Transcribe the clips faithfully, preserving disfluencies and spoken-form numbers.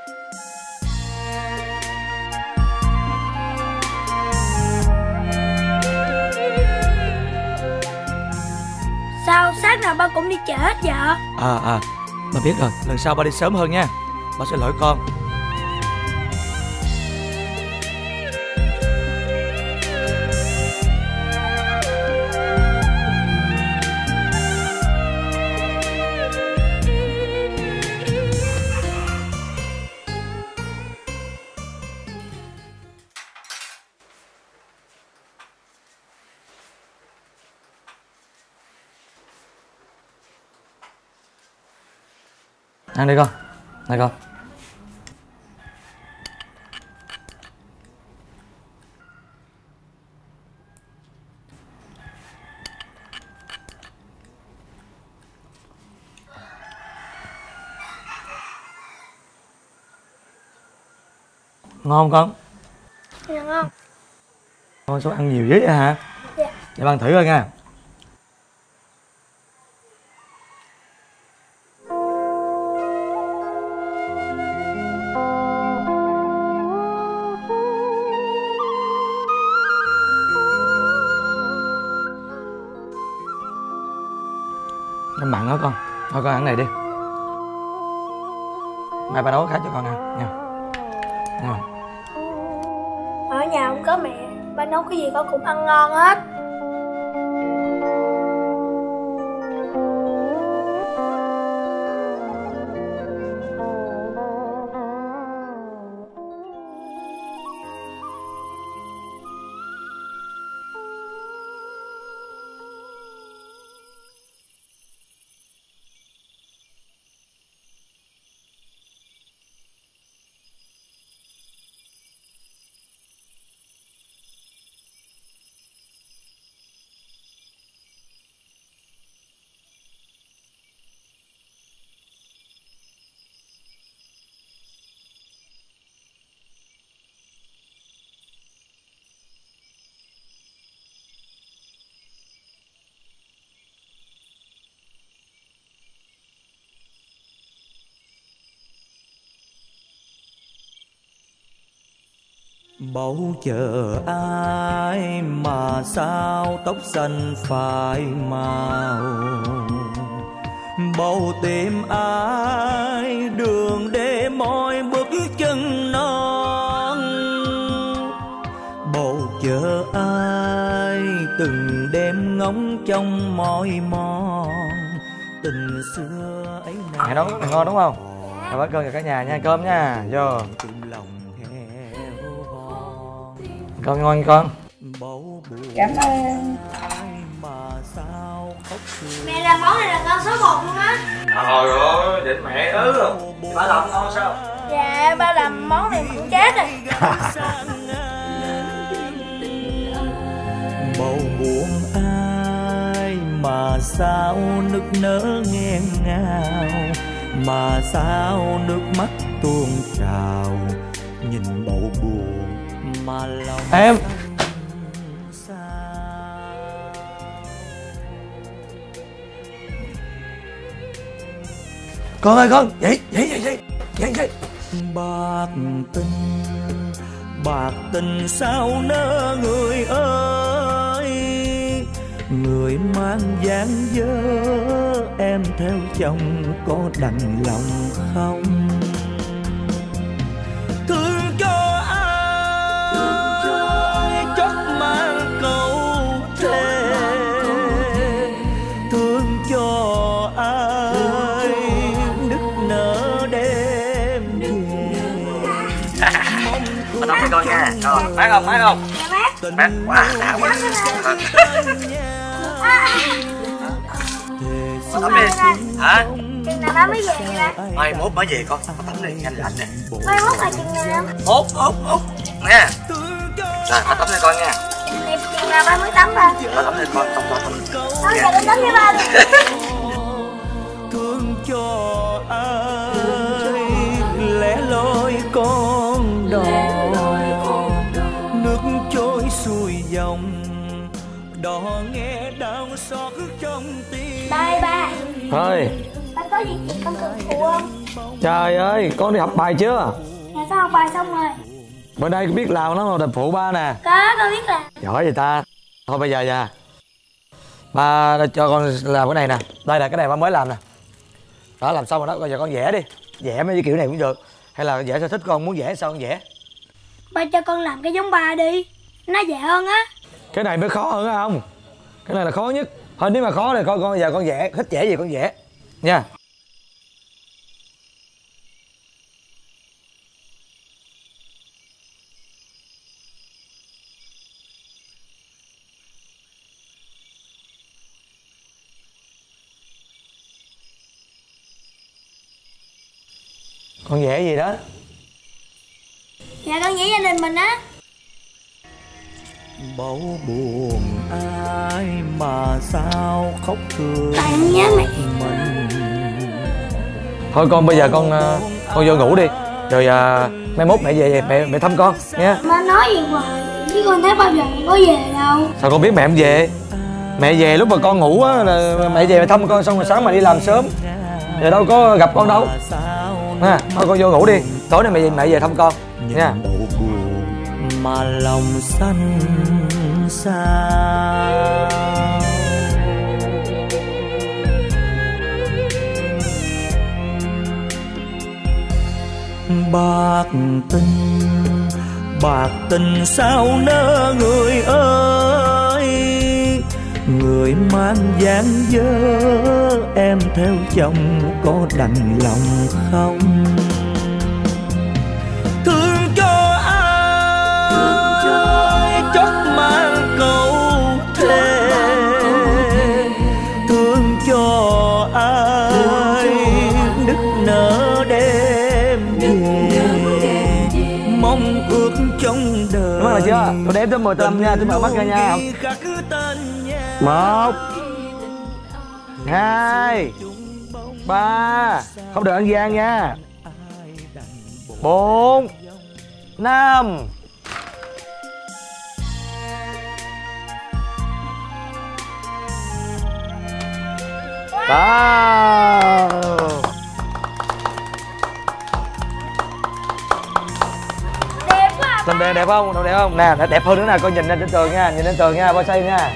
Sao sáng nào ba cũng đi chợ hết vậy? À à, ba biết rồi, lần sau ba đi sớm hơn nha. Ba sẽ lỗi con. Ăn đi con. Này con. Ngon không con? Dạ ngon. Con sao ăn nhiều dữ vậy hả? Dạ. Vậy bạn thử coi nha. Nó mặn đó con. Thôi con ăn này đi. Mai ba nấu khác cho con ăn nha. Nha. Ở nhà không có mẹ, ba nấu cái gì con cũng ăn ngon hết. Bầu chờ ai mà sao tóc xanh phai màu, bầu tìm ai đường để mỏi bước chân non, bầu chờ ai từng đêm ngóng trong mỏi mòn tình xưa ấy. Mẹ nấu ngon đúng không? Rồi bác cơm cho cả nhà nha, cơm nha. Vô. Con ngon con. Cảm ơn. Mẹ làm món này là con số một luôn á. Trời ơi, định mẹ ứ rồi. Ba làm ngon sao? Dạ, ba làm món này cũng chết rồi. Bầu buồn ai mà sao nức nở nghẹn ngào, mà sao nước mắt tuôn trào, nhìn bầu buồn mà lòng em. Con ơi con, dậy, dậy, dậy, dậy, dậy, dậy. Bạc tình, bạc tình sao nỡ người ơi, người mang dáng dơ em theo chồng có đành lòng không? Thương cho ai, chót mang câu thề, thương cho ai nức nở đêm về. Bắt đầu với con nha. Rồi, mát không, mát không? Mát quá, đã quá. Tắm đi. Hả? Chừng nào ba mới về vậy ba? Mai mốt mới về con, tắm đi, nhanh lạnh nè. Mai mốt là chừng nào? Mốt, mốt, mốt. Nha. Rồi, tắm đi con nha. Thì chừng nào ba mới tắm ba? Ba tắm đi con, tắm tắm tắm. Thôi giờ con tắm với ba đi. Thương cho ai lẻ loi con đò, nước trôi xuôi dòng đò nghe đau xót trong tim. Ba ơi ba. Thôi. Ba có gì chị con cần phụ không? Trời ơi, con đi học bài chưa? Dạ con học bài xong rồi. Bữa nay biết làm nó mà phụ ba nè. Có, con biết làm. Giỏi vậy ta. Thôi bây giờ nha, ba cho con làm cái này nè. Đây là cái này ba mới làm nè. Đó, làm xong rồi đó, bây giờ con vẽ đi. Vẽ mấy cái kiểu này cũng được. Hay là vẽ sao thích con, muốn vẽ sao con vẽ. Ba cho con làm cái giống ba đi, nó dễ hơn á. Cái này mới khó hơn á không? Cái này là khó nhất. Thôi nếu mà khó thì con con giờ con vẽ, thích vẽ gì con vẽ nha. Con vẽ gì đó? Dạ con vẽ gia đình mình á. Bầu buồn ai mà sao khóc thương Tại em nhớ mẹ. mình. Thôi con bây giờ con con vô ngủ đi. Rồi à, mai mốt mẹ về mẹ mẹ thăm con nha. Ba nói gì hoài chứ con thấy bao giờ mẹ có về đâu. Sao con biết mẹ không về? Mẹ về lúc mà con ngủ á là mẹ về mẹ thăm con, xong rồi sáng mà đi làm sớm. Giờ đâu có gặp con đâu. Ha, thôi con vô ngủ đi. Tối nay mẹ về mẹ về thăm con nha. Mà lòng xanh sao bạc tình, bạc tình sao nỡ người ơi. Người mang dáng dơ em theo chồng có đành lòng không? Thương cho ai, thương cho ai chót mang câu thề, thương cho ai nức nở đêm về, mong ước trong đời. Đúng rồi chưa? Tôi đếm tới mười tới năm nha, tôi mở mắt ra nha. Một, hai, ba, không được ăn gian nha. Bốn, năm. Wow. Đẹp quá. Làm đẹp đẹp không? Làm đẹp không? Nè, đẹp hơn nữa nè, coi nhìn lên trên tường nha, nhìn lên tường nha, ba xây nha.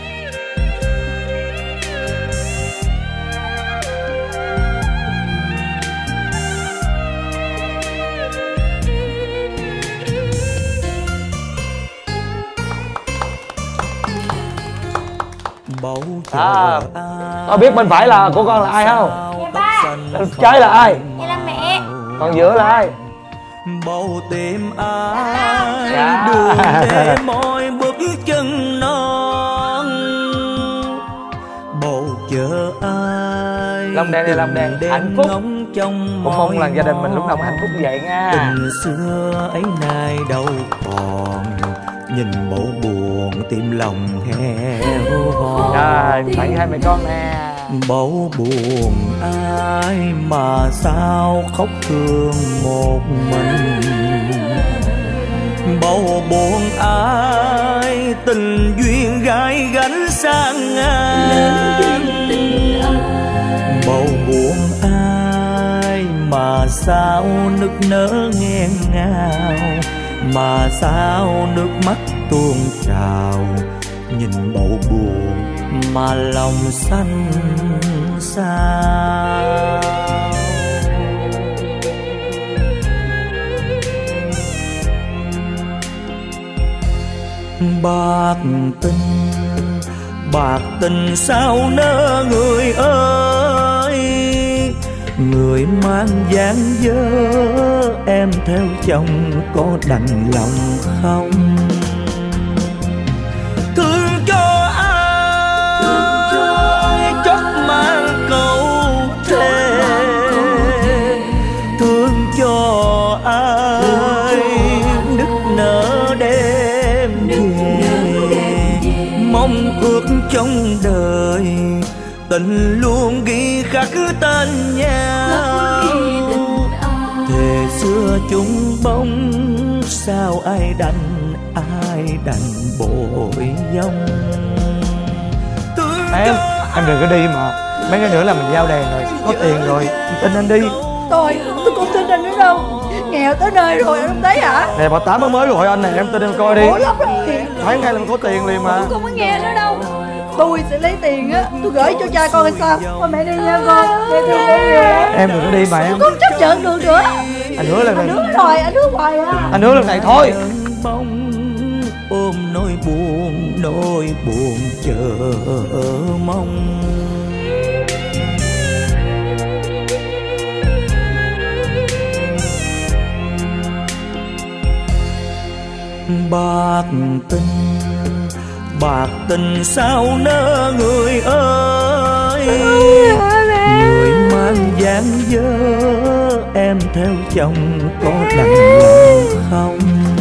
À, con biết bên phải là của con là ai không? Dạ ba. Bên trái là ai? Vậy là mẹ. Còn giữa là ai? Bầu tìm ai Dạ. đường để mỗi bước chân non, bầu chờ ai Long đèn này, long đèn hạnh phúc. Trong cũng mong là gia đình mình lúc nào cũng hạnh phúc như vậy nha. Tình xưa ấy nay đâu còn, nhìn bầu buồn tim lòng heo hò. Rồi, tặng cho hai mẹ con nè. Bầu buồn ai mà sao khóc thương một mình, bầu buồn ai tình duyên gái gánh sang ngang, bầu buồn ai mà sao nức nở nghẹn ngào, mà sao nước mắt tuôn trào, nhìn bầu buồn mà lòng xanh sao. Bạc tình, bạc tình sao nỡ người ơi. Người mang dáng dơ em theo chồng có đành lòng không? Thương cho ai, thương cho ai chót mang câu thề, thương cho ai nức nở đêm về, mong ước trong đời tình luôn ghi khắc tên nhau. Thề xưa chung bóng sao ai đành, ai đành bội dông. Em, em đừng có đi mà. Mấy cái nữa là mình giao đèn rồi, có tiền rồi, tin anh đi. Tôi, tôi không tin anh nữa đâu. Nghèo tới nơi rồi, anh không thấy hả? Nè bà Tám mới gọi anh nè, em tin em coi đi. Ủa lắm rồi. Thấy ngay là mình có tiền liền mà. Tôi không có nghe nữa đâu. Tôi sẽ lấy tiền á, tôi gửi cho cha con hay sao? Thôi mẹ đi nha con, mẹ thương con nhiều lắm. Em đừng có đi mà em. Tôi không chấp nhận được nữa. Anh hứa lần này. Anh hứa rồi, anh hứa hoài à. Anh hứa lần này thôi. Bóng ôm nỗi buồn, nỗi buồn chờ mong. Bạc tình, bạc tình sao nỡ người ơi. Người mang dáng dơ em theo chồng có đành lòng không?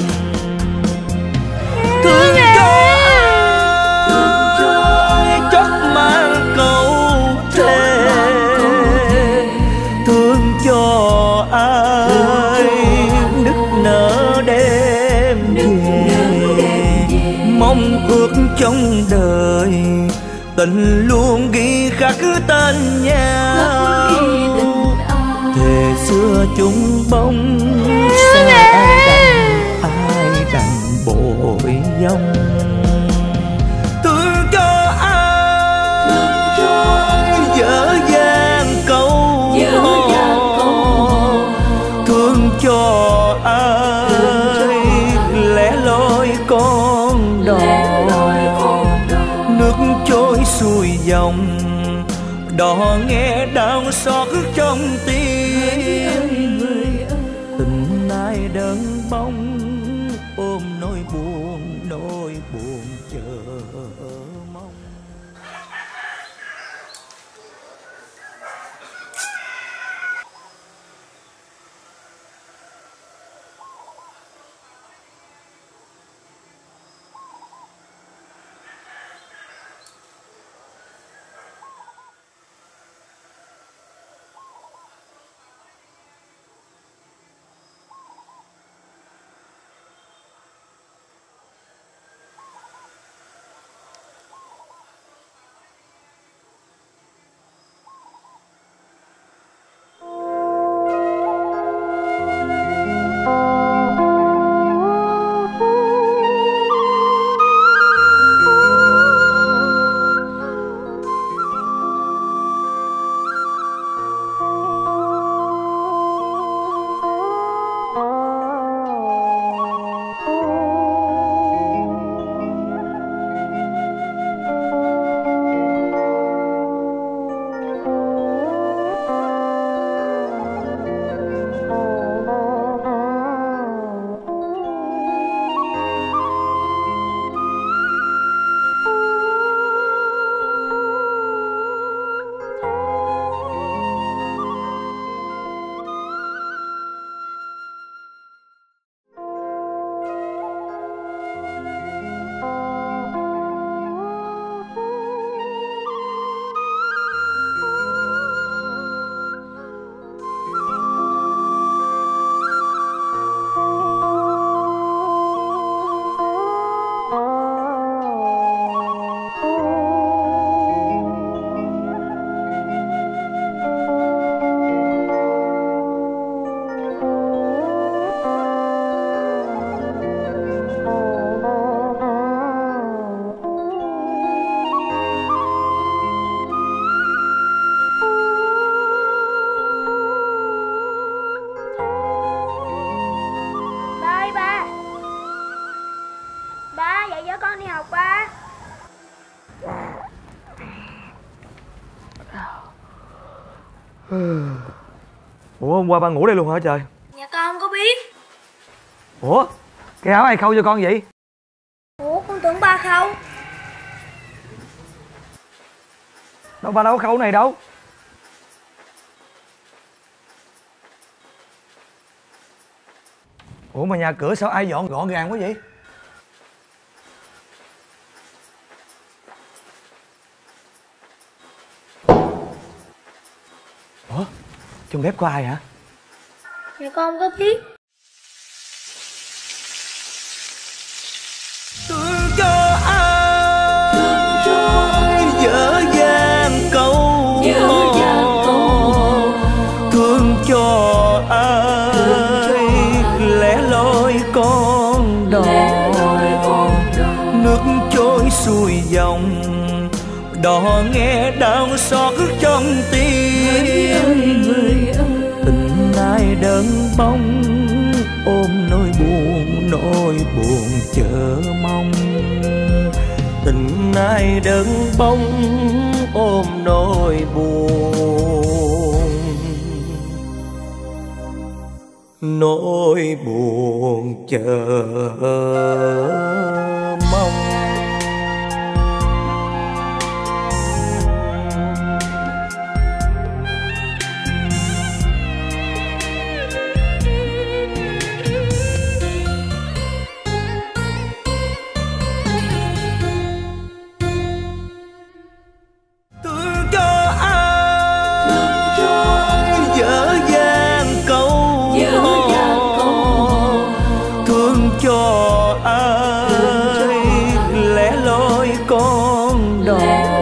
Thương cho ai chót mang câu thề, thương cho ai nức nở đêm về, mong ước trong đời tình luôn ghi khắc tên nhau. Thề xưa chung bóng sẽ đành ai đành bội dông. Thương cho ai dở dang câu hò, thương cho ai lẻ loi con đò. Nước trôi xuôi dòng đò nghe đau xót trong tim. Tình ai đơn bóng ôm nỗi buồn, nỗi buồn chờ mong. Ủa hôm qua ba ngủ đây luôn hả trời? Dạ con không có biết. Ủa cái áo ai khâu cho con vậy? Ủa con tưởng ba khâu. Đâu ba đâu có khâu này đâu. Ủa mà nhà cửa sao ai dọn gọn gàng quá vậy? Ủa trong bếp có ai hả? Dạ con không có biết. Thương cho ai dở dang câu cho ai lẻ loi con đò, nước trôi xuôi dòng đò nghe đau xót trong tim. Tình ai đơn bóng ôm nỗi buồn, nỗi buồn chờ mong. Tình ai đơn bóng ôm nỗi buồn, nỗi buồn chờ mong. Cho ai lẻ loi con đò,